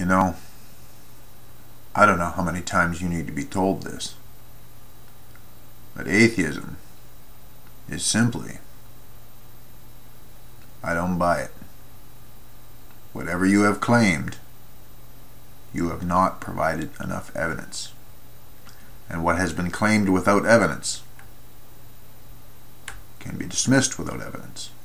know, I don't know how many times you need to be told this, but atheism is simply, I don't buy it. Whatever you have claimed, you have not provided enough evidence. And what has been claimed without evidence can be dismissed without evidence.